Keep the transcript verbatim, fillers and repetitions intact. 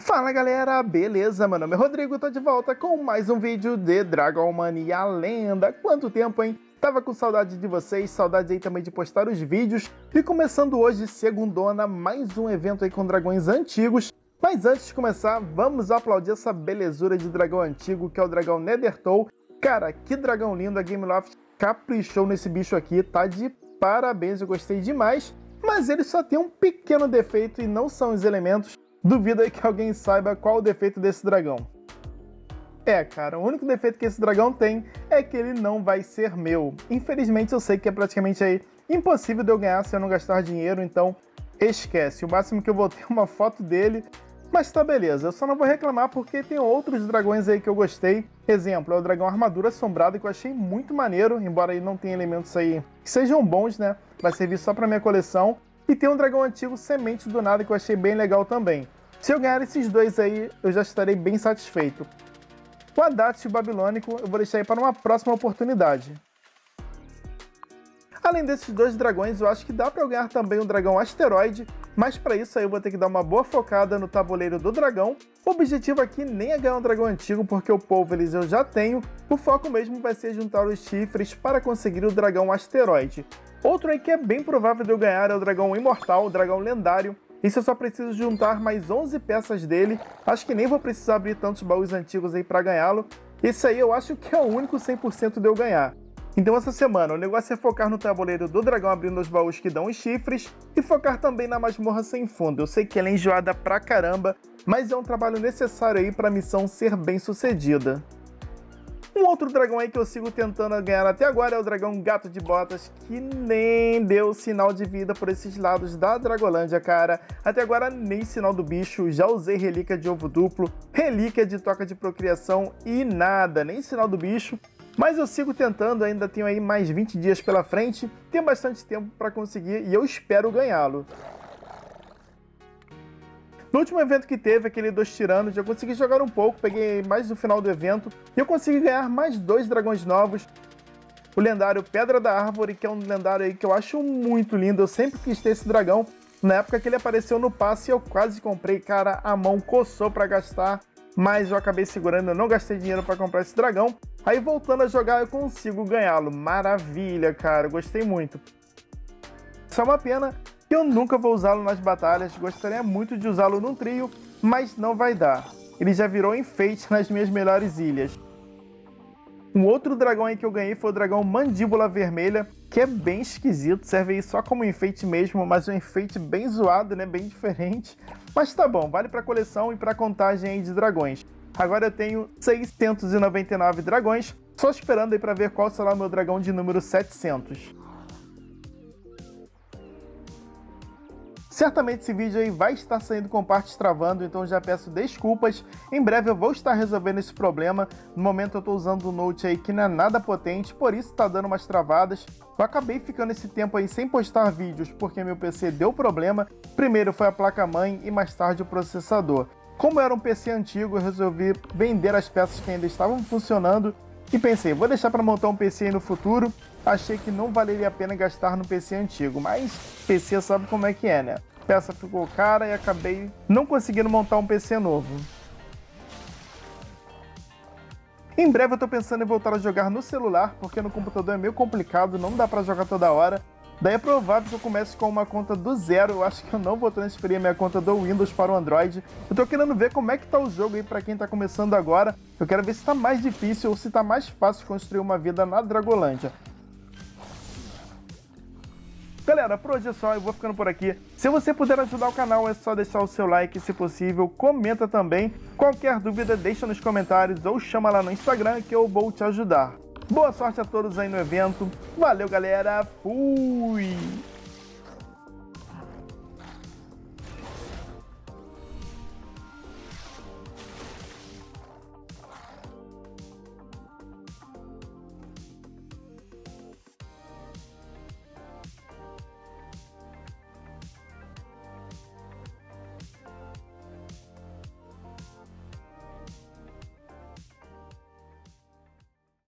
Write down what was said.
Fala galera, beleza? Meu nome é Rodrigo, tô de volta com mais um vídeo de Dragon Mania Lenda. Quanto tempo, hein? Tava com saudade de vocês, saudade aí também de postar os vídeos. E começando hoje, segundona, mais um evento aí com dragões antigos. Mas antes de começar, vamos aplaudir essa belezura de dragão antigo, que é o dragão Nethertoll. Cara, que dragão lindo, a Gameloft caprichou nesse bicho aqui, tá de parabéns, eu gostei demais. Mas ele só tem um pequeno defeito e não são os elementos. Duvido aí que alguém saiba qual o defeito desse dragão. É, cara, o único defeito que esse dragão tem é que ele não vai ser meu. Infelizmente eu sei que é praticamente aí impossível de eu ganhar se eu não gastar dinheiro, então esquece. O máximo que eu vou ter é uma foto dele, mas tá beleza. Eu só não vou reclamar porque tem outros dragões aí que eu gostei. Exemplo, é o dragão Armadura Assombrada, que eu achei muito maneiro, embora ele não tenha elementos aí que sejam bons, né? Vai servir só pra minha coleção. E tem um dragão antigo Semente do Nada que eu achei bem legal também. Se eu ganhar esses dois aí, eu já estarei bem satisfeito. O Hadat Babilônico eu vou deixar aí para uma próxima oportunidade. Além desses dois dragões, eu acho que dá para eu ganhar também um dragão Asteroide, mas para isso aí eu vou ter que dar uma boa focada no tabuleiro do dragão. O objetivo aqui nem é ganhar um dragão antigo, porque o Pulveris eu já tenho. O foco mesmo vai ser juntar os chifres para conseguir o dragão Asteroide. Outro aí que é bem provável de eu ganhar é o dragão Imortal, o dragão lendário. Isso eu só preciso juntar mais onze peças dele. Acho que nem vou precisar abrir tantos baús antigos aí para ganhá-lo. Esse aí eu acho que é o único cem por cento de eu ganhar. Então essa semana o negócio é focar no tabuleiro do dragão abrindo os baús que dão os chifres e focar também na masmorra sem fundo. Eu sei que ela é enjoada pra caramba, mas é um trabalho necessário aí para a missão ser bem sucedida. Um outro dragão aí que eu sigo tentando ganhar até agora é o dragão Gato de Botas, que nem deu sinal de vida por esses lados da Dragolândia, cara. Até agora nem sinal do bicho, já usei relíquia de ovo duplo, relíquia de toca de procriação e nada, nem sinal do bicho. Mas eu sigo tentando, ainda tenho aí mais vinte dias pela frente, tem bastante tempo para conseguir e eu espero ganhá-lo. No último evento que teve, aquele dos tiranos, eu consegui jogar um pouco, peguei mais no final do evento e eu consegui ganhar mais dois dragões novos. O lendário Pedra da Árvore, que é um lendário aí que eu acho muito lindo, eu sempre quis ter esse dragão. Na época que ele apareceu no passe eu quase comprei, cara, a mão coçou para gastar, mas eu acabei segurando, eu não gastei dinheiro para comprar esse dragão. Aí voltando a jogar eu consigo ganhá-lo, maravilha, cara, gostei muito. Só uma pena que eu nunca vou usá-lo nas batalhas, gostaria muito de usá-lo num trio, mas não vai dar. Ele já virou enfeite nas minhas melhores ilhas. Um outro dragão aí que eu ganhei foi o dragão Mandíbula Vermelha, que é bem esquisito, serve aí só como enfeite mesmo, mas um enfeite bem zoado, né, bem diferente. Mas tá bom, vale pra coleção e pra contagem aí de dragões. Agora eu tenho seiscentos e noventa e nove dragões, só esperando aí pra ver qual será o meu dragão de número setecentos. Certamente esse vídeo aí vai estar saindo com partes travando, então já peço desculpas. Em breve eu vou estar resolvendo esse problema. No momento eu estou usando um Note aí que não é nada potente, por isso está dando umas travadas. Eu acabei ficando esse tempo aí sem postar vídeos porque meu P C deu problema. Primeiro foi a placa-mãe e mais tarde o processador. Como era um P C antigo, eu resolvi vender as peças que ainda estavam funcionando e pensei, vou deixar para montar um P C aí no futuro. Achei que não valeria a pena gastar no P C antigo, mas P C sabe como é que é, né? A peça ficou cara e acabei não conseguindo montar um P C novo. Em breve eu tô pensando em voltar a jogar no celular, porque no computador é meio complicado, não dá pra jogar toda hora. Daí é provável que eu comece com uma conta do zero, eu acho que eu não vou transferir a minha conta do Windows para o Android. Eu tô querendo ver como é que tá o jogo aí pra quem tá começando agora. Eu quero ver se tá mais difícil ou se tá mais fácil construir uma vida na Dragolândia. Galera, por hoje é só, eu vou ficando por aqui. Se você puder ajudar o canal, é só deixar o seu like, se possível, comenta também. Qualquer dúvida, deixa nos comentários ou chama lá no Instagram que eu vou te ajudar. Boa sorte a todos aí no evento. Valeu, galera. Fui!